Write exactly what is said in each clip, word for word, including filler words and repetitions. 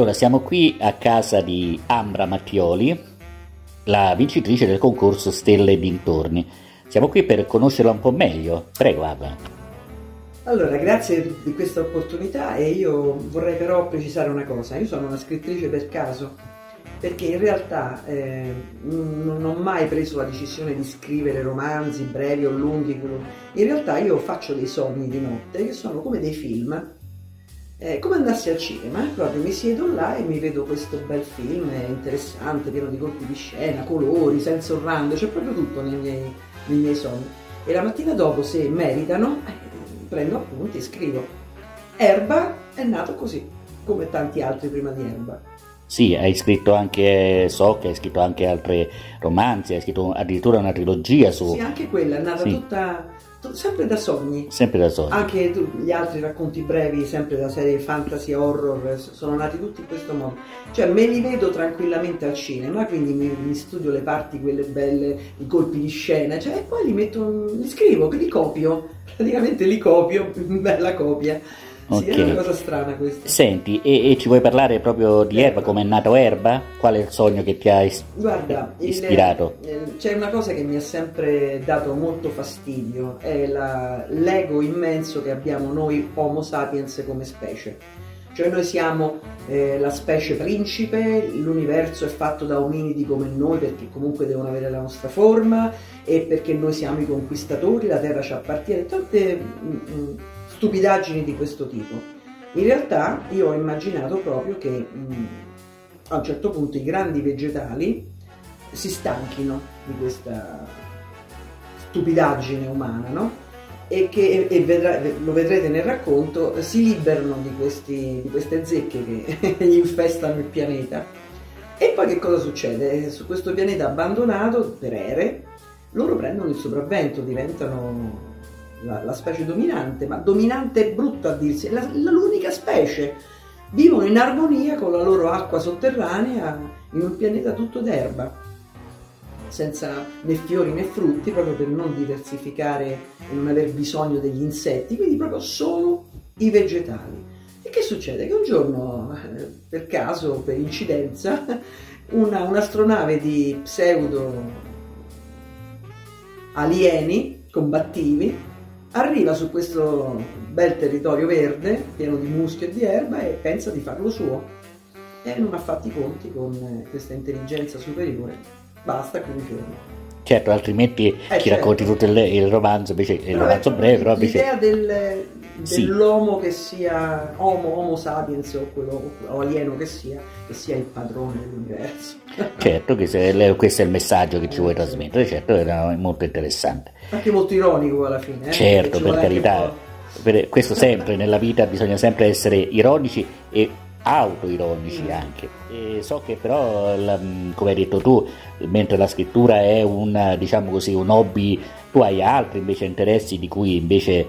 Allora, siamo qui a casa di Ambra Mattioli, la vincitrice del concorso Stelle e dintorni. Siamo qui per conoscerla un po' meglio. Prego, Ambra. Allora, grazie di questa opportunità e io vorrei però precisare una cosa. Io sono una scrittrice per caso, perché in realtà eh, non ho mai preso la decisione di scrivere romanzi brevi o lunghi. In realtà io faccio dei sogni di notte che sono come dei film. Eh, come andassi al cinema, proprio mi siedo là e mi vedo questo bel film interessante, pieno di colpi di scena, colori, senso orrando, c'è proprio tutto nei miei, nei miei sogni. E la mattina dopo, se meritano, eh, prendo appunti e scrivo. Erba è nato così, come tanti altri prima di Erba. Sì, hai scritto anche, so che hai scritto anche altri romanzi, hai scritto addirittura una trilogia su... Sì, anche quella è nata sì. tutta... sempre da sogni, sempre da sogni. Anche tu, gli altri racconti brevi, sempre da serie fantasy horror, sono nati tutti in questo modo. Cioè me li vedo tranquillamente al cinema, quindi mi, mi studio le parti, quelle belle, i colpi di scena, cioè, e poi li metto, li scrivo, li copio, praticamente li copio, bella copia. Sì, okay. È una cosa strana questa. Senti, e, e ci vuoi parlare proprio di Erba, come è nato Erba? Qual è il sogno che ti ha is Guarda, ispirato? C'è una cosa che mi ha sempre dato molto fastidio, è l'ego immenso che abbiamo noi Homo sapiens come specie. Cioè noi siamo eh, la specie principe, l'universo è fatto da ominidi come noi perché comunque devono avere la nostra forma e perché noi siamo i conquistatori, la terra ci appartiene, tante mm, mm, stupidaggini di questo tipo. In realtà io ho immaginato proprio che mh, a un certo punto i grandi vegetali si stanchino di questa stupidaggine umana, no? E che e vedrà, lo vedrete nel racconto, si liberano di, questi, di queste zecche che gli infestano il pianeta. E poi che cosa succede? Su questo pianeta abbandonato per ere, loro prendono il sopravvento, diventano La, la specie dominante, ma dominante è brutto a dirsi, è l'unica specie. Vivono in armonia con la loro acqua sotterranea in un pianeta tutto d'erba, senza né fiori né frutti, proprio per non diversificare e non aver bisogno degli insetti, quindi proprio solo i vegetali. E che succede? Che un giorno, per caso, per incidenza, una, un'astronave di pseudo alieni combattivi arriva su questo bel territorio verde, pieno di muschio e di erba, e pensa di farlo suo. E non ha fatto i conti con questa intelligenza superiore. Basta, qui mi fermo. Certo, altrimenti eh, ci certo. racconti tutto il, il romanzo, invece il romanzo breve, però invece... L'idea del, dell'uomo sì. che sia homo, homo sapiens o quello o alieno che sia, che sia il padrone dell'universo. Certo, che se, questo è il messaggio che ci vuoi trasmettere, certo, è molto interessante. Anche molto ironico alla fine. Eh? Certo, per carità, per questo sempre nella vita bisogna sempre essere ironici e autoironici mm. anche. E so che però, la, come hai detto tu, mentre la scrittura è un, diciamo così, un hobby, tu hai altri invece interessi di cui invece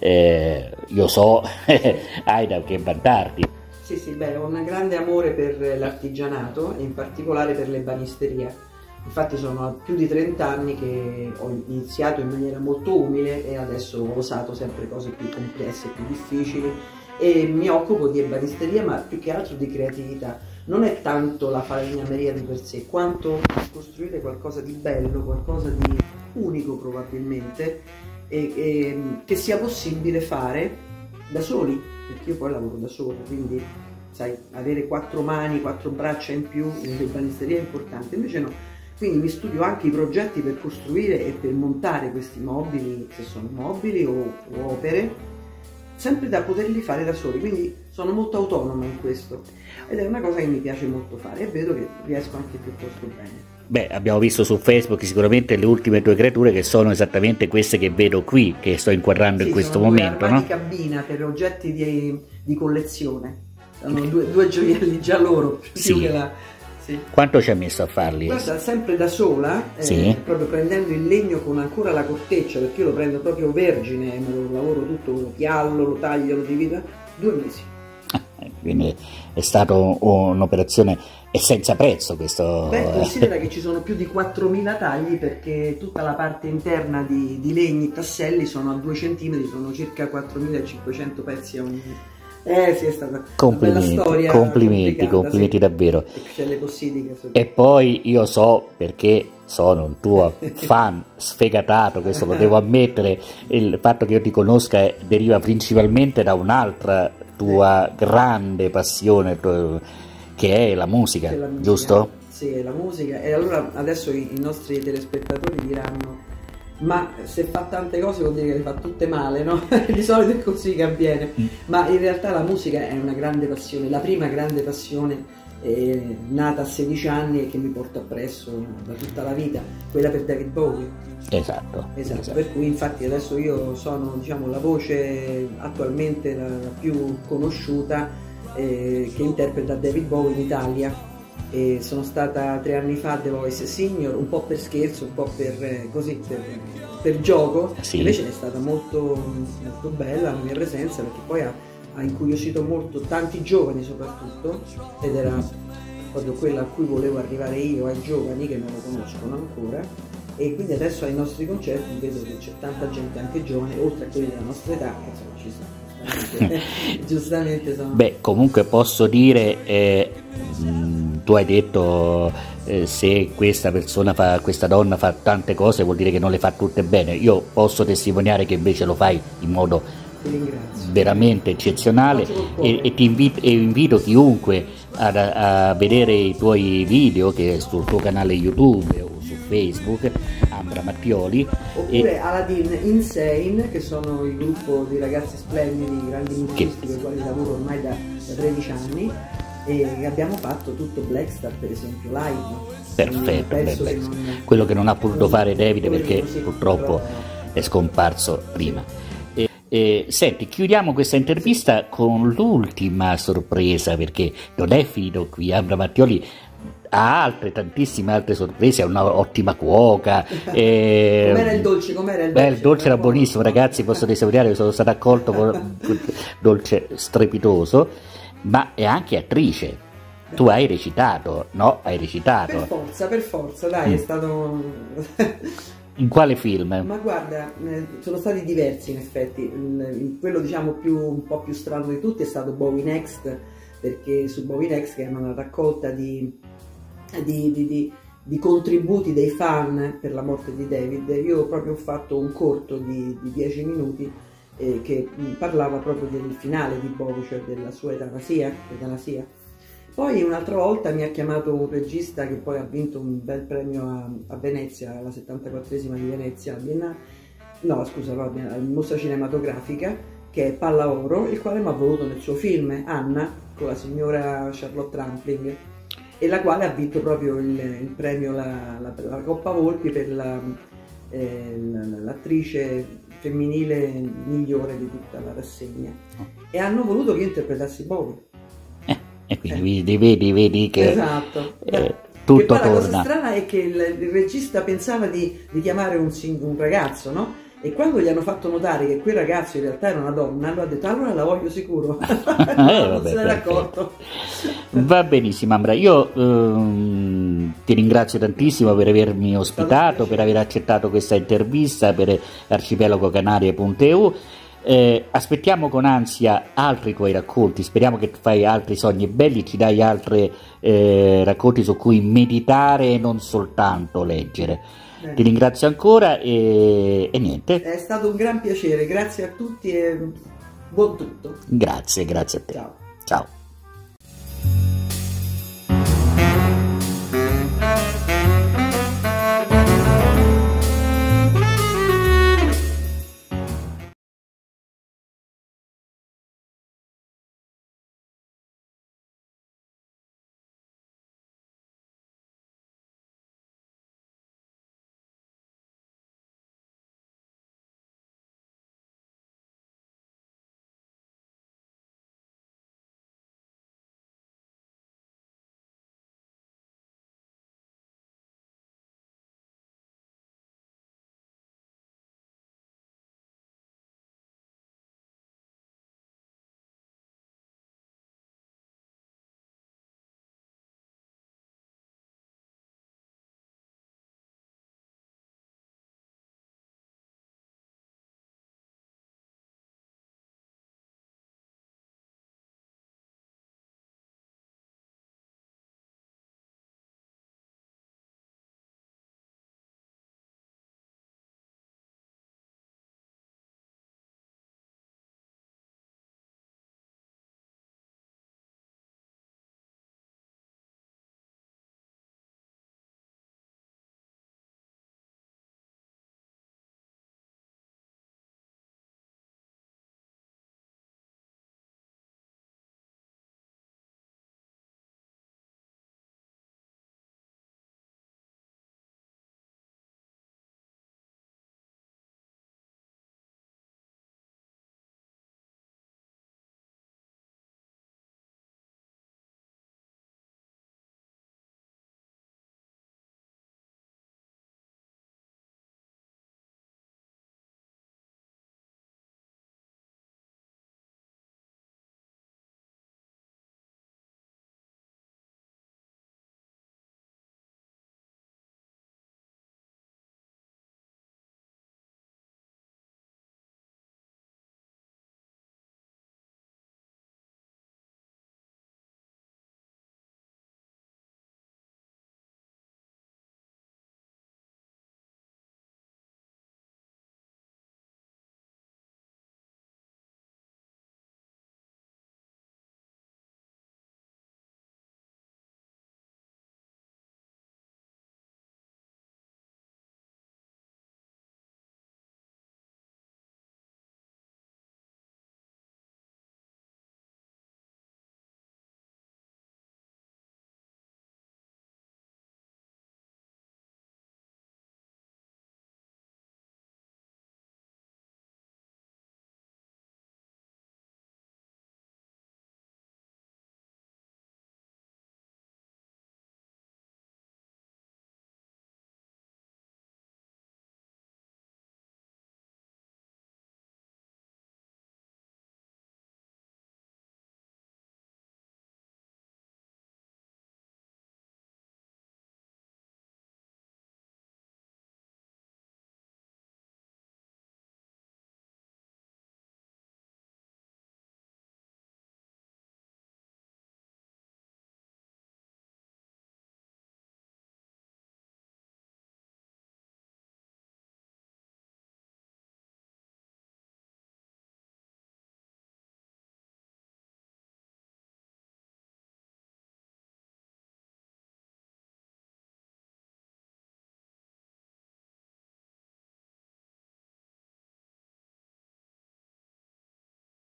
eh, io so hai da che vantarti. Sì, sì, beh, ho un grande amore per l'artigianato e in particolare per l'ebanisteria. Infatti sono più di trenta anni che ho iniziato in maniera molto umile e adesso ho osato sempre cose più complesse, più difficili, e mi occupo di ebanisteria, ma più che altro di creatività. Non è tanto la falegnameria di per sé, quanto costruire qualcosa di bello, qualcosa di unico probabilmente, e, e che sia possibile fare da soli, perché io poi lavoro da sola, quindi sai, avere quattro mani, quattro braccia in più in ebanisteria è importante, invece no. Quindi mi studio anche i progetti per costruire e per montare questi mobili, se sono mobili o, o opere, sempre da poterli fare da soli, quindi sono molto autonoma in questo ed è una cosa che mi piace molto fare e vedo che riesco anche piuttosto bene. Beh, abbiamo visto su Facebook sicuramente le ultime due creature che sono esattamente queste che vedo qui, che sto inquadrando sì, in questo sono momento, due no? Di cabina per oggetti di, di collezione, sono due, due gioielli già loro, sì. più che la... Sì. Quanto ci ha messo a farli? Guarda, sempre da sola, eh, sì. proprio prendendo il legno con ancora la corteccia, perché io lo prendo proprio vergine, me lo lavoro tutto, lo piallo, lo taglio, lo divido, due mesi. Ah, quindi è stata un'operazione e senza prezzo questo. Beh, considera che ci sono più di quattromila tagli, perché tutta la parte interna di, di legni, tasselli sono a due centimetri, sono circa quattromilacinquecento pezzi a ogni, Eh sì, è stata complimenti, una bella storia, complimenti, complimenti sì. Davvero. C'è le possibili. E poi io so, perché sono un tuo fan sfegatato, questo lo devo ammettere, il fatto che io ti conosca deriva principalmente da un'altra tua sì. grande passione, che è la musica, è la musica, giusto? Sì, è la musica. E allora adesso i, i nostri telespettatori diranno: ma se fa tante cose vuol dire che le fa tutte male, no? Di solito è così che avviene. Mm. Ma in realtà la musica è una grande passione, la prima grande passione eh, nata a sedici anni e che mi porto appresso da tutta la vita, quella per David Bowie. Esatto, esatto. esatto. Per cui infatti adesso io sono, diciamo, la voce attualmente la, la più conosciuta eh, che interpreta David Bowie in Italia. E sono stata tre anni fa a The Voice Senior, un po' per scherzo, un po' per eh, così per, per gioco, sì. Invece è stata molto, molto bella la mia presenza, perché poi ha, ha incuriosito molto tanti giovani soprattutto, ed era proprio quella a cui volevo arrivare io, ai giovani che non lo conoscono ancora, e quindi adesso ai nostri concerti vedo che c'è tanta gente anche giovane, oltre a quelli della nostra età, che insomma ci sono. Giustamente sono... Beh, comunque posso dire, eh, mh, tu hai detto eh, se questa persona fa, questa donna fa tante cose vuol dire che non le fa tutte bene. Io posso testimoniare che invece lo fai in modo veramente eccezionale, e, e ti invito, e invito chiunque a, a vedere i tuoi video che è sul tuo canale YouTube o su Facebook, Ambra Mattioli, oppure e... Aladdin Insane, che sono il gruppo di ragazzi splendidi, grandi musicisti che... con i quali lavoro ormai da, da tredici anni, e abbiamo fatto tutto Blackstar per esempio live. Perfetto, beh, non... quello che non ha potuto fare David perché purtroppo è scomparso prima. E, e, senti, chiudiamo questa intervista con l'ultima sorpresa, perché non è finito qui. Ambra Mattioli ha altre, tantissime altre sorprese, ha un'ottima cuoca. E... com'era il dolce? Com'era il dolce? Beh, il dolce era buonissimo, ragazzi, posso testimoniare che sono stato accolto con dolce strepitoso, ma è anche attrice. Tu hai recitato, no? Hai recitato. Per forza, per forza, dai, mm. è stato... In quale film? Ma guarda, sono stati diversi in effetti. Quello, diciamo, più, un po' più strano di tutti è stato Bowie Next, perché su Bowie Next, che è una raccolta di, di, di, di, di contributi dei fan per la morte di David, io proprio ho fatto un corto di dieci minuti eh, che parlava proprio del finale di Bowie, cioè della sua etanasia, etanasia. Poi un'altra volta mi ha chiamato un regista che poi ha vinto un bel premio a, a Venezia, alla settantaquattresima di Venezia, a Biennale, no scusa, va bene, alla Mostra Cinematografica, che è Pallaoro, il quale mi ha voluto nel suo film Anna, con la signora Charlotte Rampling, e la quale ha vinto proprio il, il premio, la, la, la Coppa Volpi per l'attrice la, eh, femminile migliore di tutta la rassegna, e hanno voluto che io interpretassi Bowie. E quindi eh. vedi, vedi che esatto. eh, tutto che poi torna. La cosa strana è che il, il regista pensava di, di chiamare un, un ragazzo, no? E quando gli hanno fatto notare che quel ragazzo in realtà era una donna, allora ha detto: allora la voglio sicuro. eh, vabbè, non se n'era accorto. Va benissimo, Ambra, io ehm, ti ringrazio tantissimo per avermi ospitato, per aver accettato questa intervista per arcipelago canarie punto e u. Eh, aspettiamo con ansia altri tuoi racconti, speriamo che tu fai altri sogni belli, ci dai altri eh, racconti su cui meditare e non soltanto leggere. Bene. Ti ringrazio ancora e, e niente. È stato un gran piacere, grazie a tutti e buon tutto. Grazie, grazie a te. Ciao. Ciao.